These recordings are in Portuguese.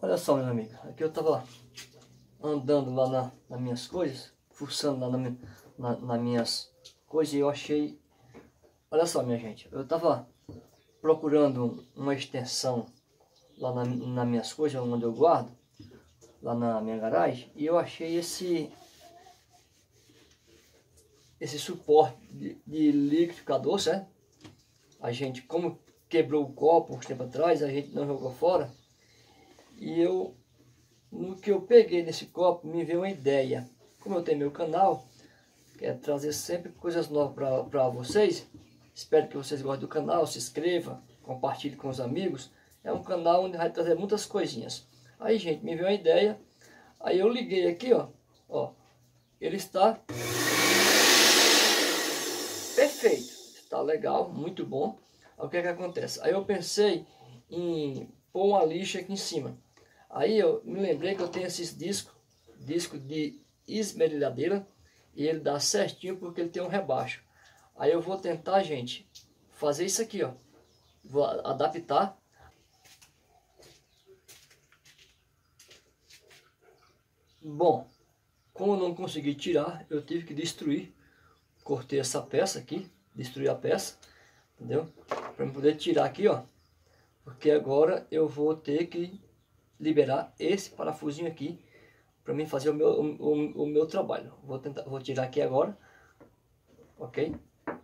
Olha só, meus amigos, aqui eu tava andando lá nas minhas coisas, fuçando lá nas minhas coisas e eu achei, olha só minha gente, eu tava procurando uma extensão lá nas minhas coisas, onde eu guardo, lá na minha garagem, e eu achei esse suporte de liquidificador, certo? A gente, como quebrou o copo uns tempo atrás, a gente não jogou fora, e no que eu peguei nesse copo, me veio uma ideia. Como eu tenho meu canal, quero trazer sempre coisas novas para vocês. Espero que vocês gostem do canal, se inscreva, compartilhe com os amigos. É um canal onde vai trazer muitas coisinhas. Aí, gente, me veio uma ideia. Aí eu liguei aqui, ó. Ele está perfeito. Está legal, muito bom. Aí, o que é que acontece? Aí eu pensei em pôr uma lixa aqui em cima. Aí eu me lembrei que eu tenho esses disco de esmerilhadeira, e ele dá certinho porque ele tem um rebaixo. Aí eu vou tentar, gente, fazer isso aqui, ó. Vou adaptar. Bom, como eu não consegui tirar, eu tive que destruir. Cortei essa peça aqui, destruí a peça, entendeu? Para poder tirar aqui, ó. Porque agora eu vou ter que liberar esse parafusinho aqui para mim fazer o meu trabalho. Vou tirar aqui agora, ok?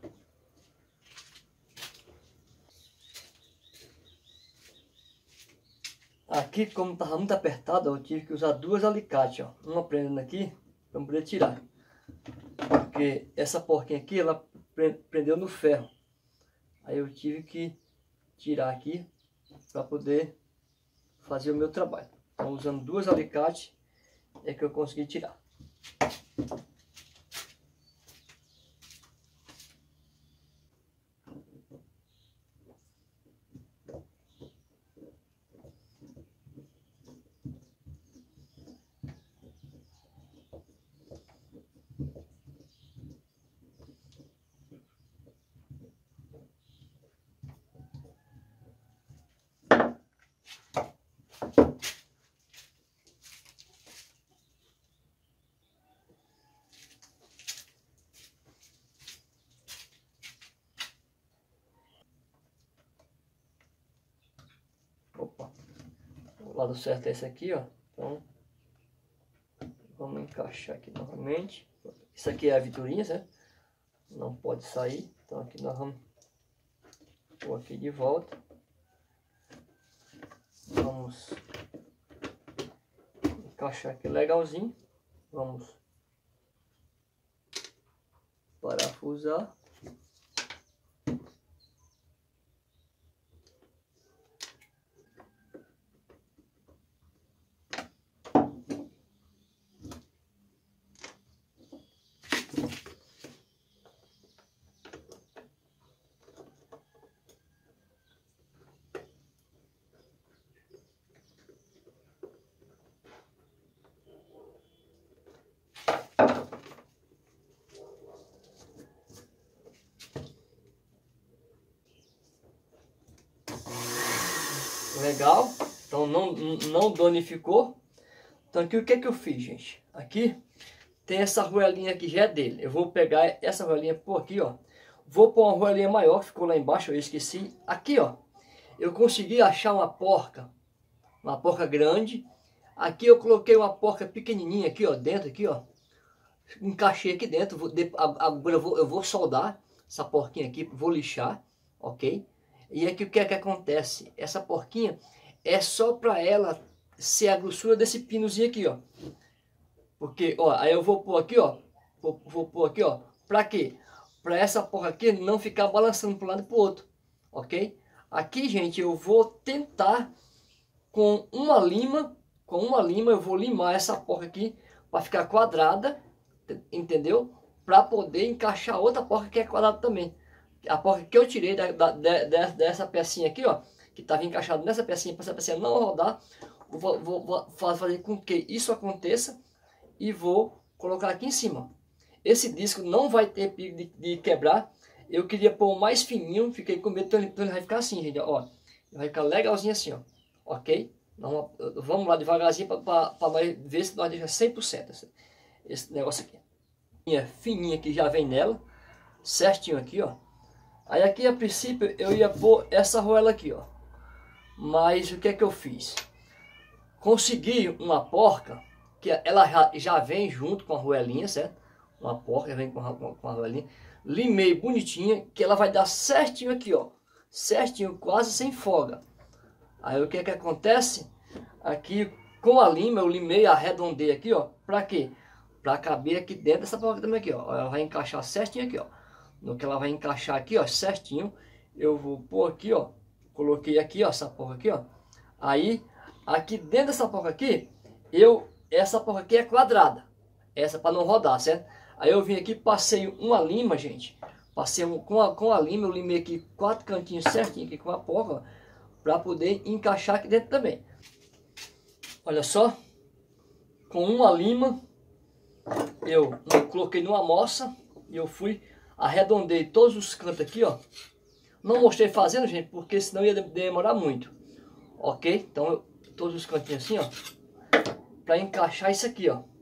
Aqui, como estava muito apertado, eu tive que usar duas alicates, ó. Uma prendendo aqui para poder tirar, porque essa porquinha aqui ela prendeu no ferro. Aí eu tive que tirar aqui para poder fazer o meu trabalho. Então, usando duas alicates é que eu consegui tirar. Opa, o lado certo é esse aqui, ó. Então, vamos encaixar aqui novamente. Isso aqui é a vitroinha, certo? Não pode sair. Então aqui nós vamos pôr aqui de volta. Vamos encaixar aqui legalzinho. Vamos parafusar. Legal, então não danificou. Então aqui o que é que eu fiz, gente? Aqui tem essa arruelinha aqui, já é dele. Eu vou pegar essa arruelinha por aqui, ó. Vou pôr uma arruelinha maior que ficou lá embaixo, eu esqueci. Aqui, ó, eu consegui achar uma porca grande. Aqui eu coloquei uma porca pequenininha aqui, ó, dentro aqui, ó. Encaixei aqui dentro. Agora eu vou soldar essa porquinha aqui, vou lixar, ok? E aqui o que é que acontece? Essa porquinha é só para ela ser a grossura desse pinozinho aqui, ó. Porque, ó, aí eu vou pôr aqui, ó. Vou pôr aqui, ó. Para quê? Para essa porca aqui não ficar balançando para um lado e para o outro, ok? Aqui, gente, eu vou tentar com uma lima eu vou limar essa porca aqui para ficar quadrada, entendeu? Para poder encaixar outra porca que é quadrada também. A porca que eu tirei dessa pecinha aqui, ó, que estava encaixado nessa pecinha, para essa pecinha não rodar, vou fazer com que isso aconteça e vou colocar aqui em cima. Esse disco não vai ter perigo de quebrar. Eu queria pôr o mais fininho, fiquei com medo, então ele vai ficar assim, gente, ó. Vai ficar legalzinho assim, ó, ok? Vamos lá devagarzinho para nós ver se nós deixamos 100% esse negócio aqui. Fininha que já vem nela, certinho aqui, ó. Aí aqui a princípio eu ia pôr essa arruela aqui, ó. Mas o que é que eu fiz? Consegui uma porca, que ela já vem junto com a arruelinha, certo? Uma porca vem com a arruelinha. Limei bonitinha, que ela vai dar certinho aqui, ó. Certinho, quase sem folga. Aí o que é que acontece? Aqui com a lima eu limei, arredondei aqui, ó. Pra quê? Pra caber aqui dentro dessa porca também aqui, ó. Ela vai encaixar certinho aqui, ó. No que ela vai encaixar aqui, ó, certinho, eu vou pôr aqui, ó. Coloquei aqui, ó, essa porca aqui, ó. Aí, aqui dentro dessa porca aqui, essa porca aqui é quadrada. Essa para não rodar, certo? Aí eu vim aqui, passei uma lima, gente. Passei com a lima, eu limei aqui 4 cantinhos certinho aqui com a porca, ó, para poder encaixar aqui dentro também. Olha só, com uma lima, eu coloquei numa moça e eu arredondei todos os cantos aqui, ó. Não mostrei fazendo, gente, porque senão ia demorar muito. Ok? Então, todos os cantinhos assim, ó. Pra encaixar isso aqui, ó.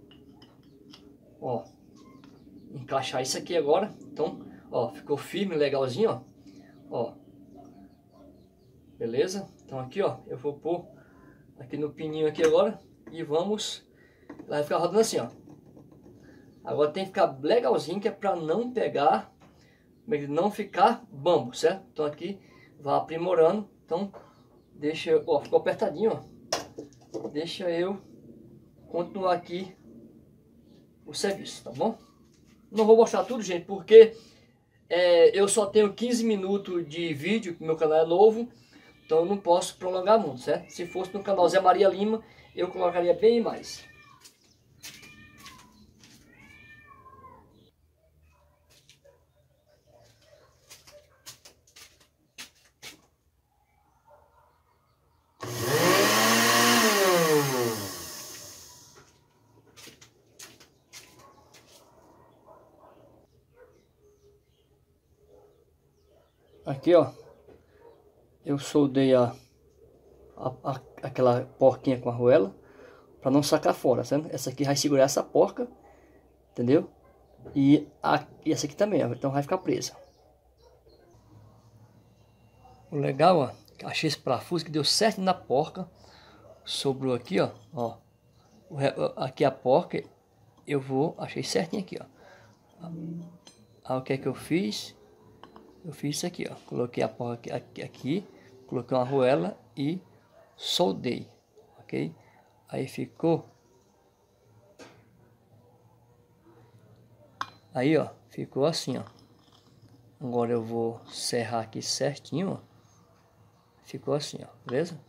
Ó. Encaixar isso aqui agora. Então, ó, ficou firme, legalzinho, ó. Ó. Beleza? Então aqui, ó, eu vou pôr aqui no pininho aqui agora. E vamos... Ela vai ficar rodando assim, ó. Agora tem que ficar legalzinho, que é pra não pegar... não ficar bambo, certo? Então aqui vai aprimorando. Então deixa eu, ó, ficou apertadinho, ó. Deixa eu continuar aqui o serviço, tá bom? Não vou mostrar tudo, gente, porque eu só tenho 15 minutos de vídeo, que meu canal é novo, então eu não posso prolongar muito, certo? Se fosse no canal Zé Maria Lima, eu colocaria bem mais. Aqui, ó, eu soldei aquela porquinha com a arruela para não sacar fora, certo? Essa aqui vai segurar essa porca, entendeu? E essa aqui também, ó, então vai ficar presa. O legal, ó, achei esse parafuso que deu certo na porca. Sobrou aqui, ó, aqui a porca, achei certinho aqui, ó. Aí o que é que eu fiz? Eu fiz isso aqui, ó. Coloquei a porca aqui, coloquei uma arruela e soldei, ok? Aí ficou. Aí, ó, ficou assim, ó. Agora eu vou serrar aqui certinho, ó. Ficou assim, ó, beleza?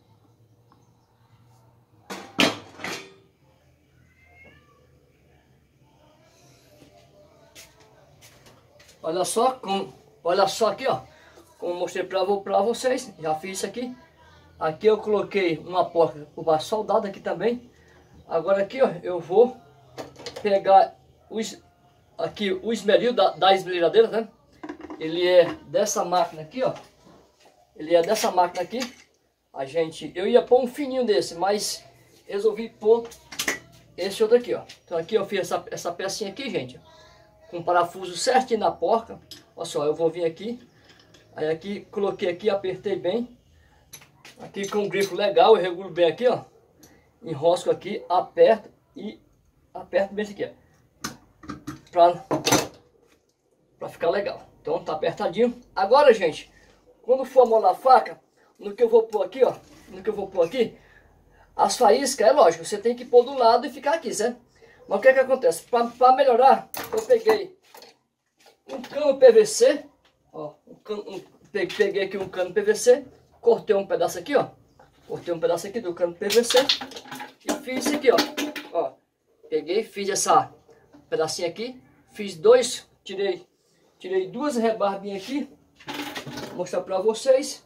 Olha só aqui, ó. Como eu mostrei pra vocês, já fiz isso aqui. Aqui eu coloquei uma porca para soldada aqui também. Agora aqui, ó, eu vou pegar o esmeril da esmerilhadeira, né? Ele é dessa máquina aqui, ó. Ele é dessa máquina aqui. Eu ia pôr um fininho desse, mas resolvi pôr esse outro aqui, ó. Então aqui eu fiz essa pecinha aqui, gente, com parafuso certinho na porca. Olha só, eu vou vir aqui. Aí aqui, coloquei aqui, apertei bem. Aqui com um grifo legal, eu regulo bem aqui, ó. Enrosco aqui, aperto e aperto bem isso aqui, ó. Pra ficar legal. Então tá apertadinho. Agora, gente, quando for amolar a faca, no que eu vou pôr aqui, ó. No que eu vou pôr aqui, as faíscas, é lógico, você tem que pôr do lado e ficar aqui, certo? Mas o que é que acontece? Pra melhorar, eu peguei um cano PVC, ó. Peguei aqui um cano PVC, cortei um pedaço aqui, ó. Cortei um pedaço aqui do cano PVC e fiz isso aqui, ó. Peguei, fiz essa pedacinho aqui, fiz dois, tirei 2 rebarbinhas aqui, vou mostrar pra vocês.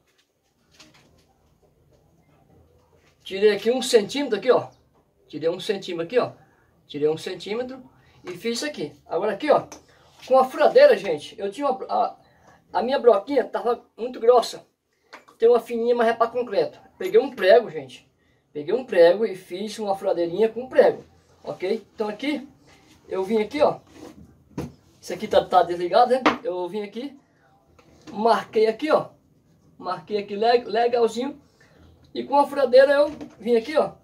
Tirei aqui 1 centímetro aqui, ó. Tirei 1 centímetro aqui, ó. Tirei 1 centímetro e fiz isso aqui. Agora aqui, ó, com a furadeira, gente, eu tinha a minha broquinha tava muito grossa. Tem uma fininha, mas é para concreto. Peguei um prego, gente. Peguei um prego e fiz uma furadeirinha com prego, ok? Então aqui, eu vim aqui, ó. Isso aqui tá desligado, né? Eu vim aqui, marquei aqui, ó. Marquei aqui legalzinho. E com a furadeira eu vim aqui, ó.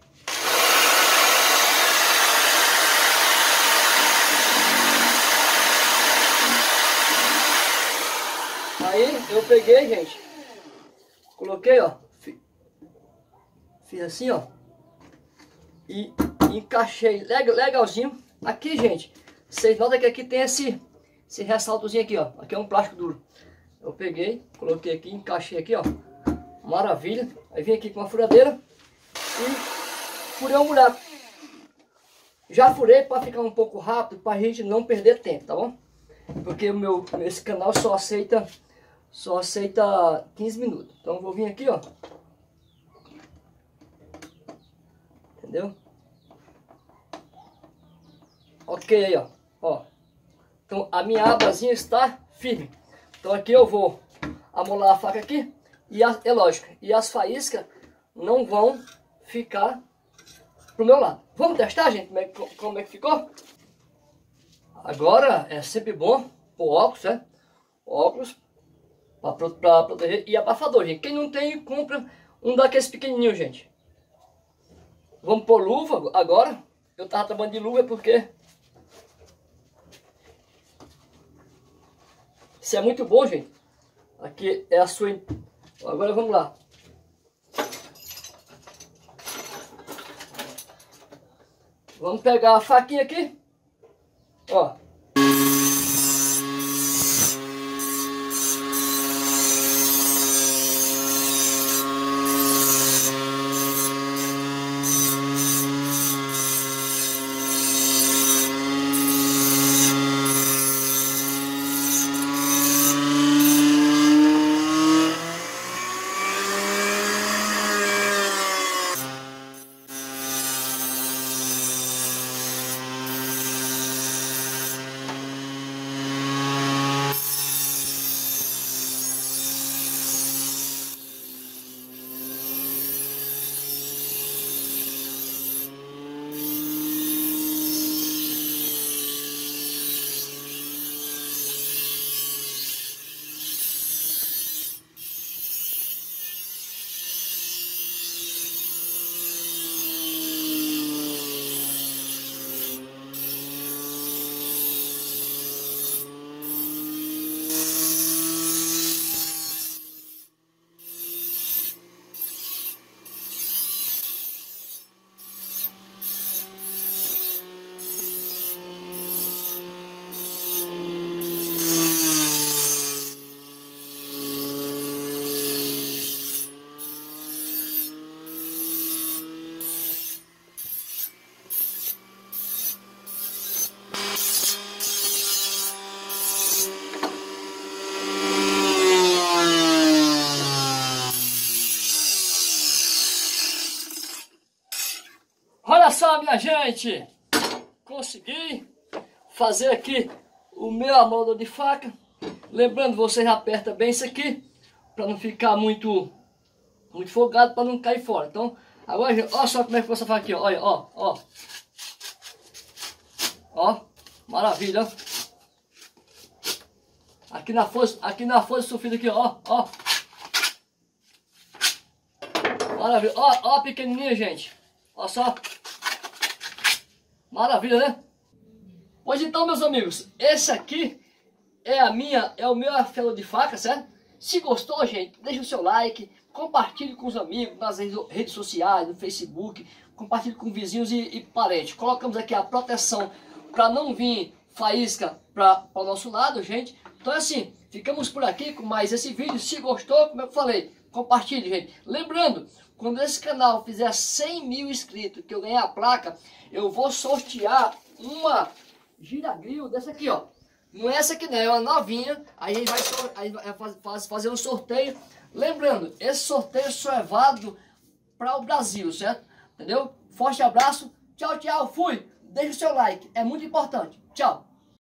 Aí eu peguei, gente. Coloquei, ó. Fiz assim, ó. E encaixei legalzinho. Aqui, gente, vocês notam que aqui tem esse ressaltozinho aqui, ó. Aqui é um plástico duro. Eu peguei, coloquei aqui, encaixei aqui, ó. Maravilha. Aí vim aqui com a furadeira e furei um buraco. Já furei para ficar um pouco rápido, para a gente não perder tempo, tá bom? Porque esse canal só aceita 15 minutos. Então eu vou vir aqui, ó. Entendeu? Ok aí, ó. Então a minha abazinha está firme. Então aqui eu vou amolar a faca aqui. E é lógico, e as faíscas não vão ficar pro meu lado. Vamos testar, gente, como é que ficou? Agora é sempre bom pôr óculos, né? Óculos para proteger. E abafador, gente. Quem não tem, compra um daqueles pequenininhos, gente. Vamos pôr luva agora. Eu tava trabalhando de luva porque isso é muito bom, gente. Aqui é a sua... Agora vamos lá. Vamos pegar a faquinha aqui. Ó. Olha só, minha gente, consegui fazer aqui o meu amolador de faca. Lembrando, vocês apertam bem isso aqui para não ficar muito folgado, para não cair fora. Então, agora, gente, olha só como é que ficou essa faca aqui, ó. Olha, ó. Ó, maravilha, ó. Aqui na folha sulfida aqui, ó. Maravilha, ó, pequenininha, gente. Olha só. Maravilha, né? Pois então, meus amigos, esse aqui é o meu afelo de faca, certo? Se gostou, gente, deixa o seu like, compartilhe com os amigos nas redes sociais, no Facebook, compartilhe com vizinhos e parentes. Colocamos aqui a proteção para não vir faísca para o nosso lado, gente. Então, assim, ficamos por aqui com mais esse vídeo. Se gostou, como eu falei, compartilhe, gente. Lembrando, quando esse canal fizer 100 mil inscritos, que eu ganhar a placa, eu vou sortear uma giragril dessa aqui, ó. Não é essa aqui não, é uma novinha. Aí a gente vai fazer um sorteio. Lembrando, esse sorteio só é válido para o Brasil, certo? Entendeu? Forte abraço. Tchau, tchau. Fui. Deixa o seu like. É muito importante. Tchau.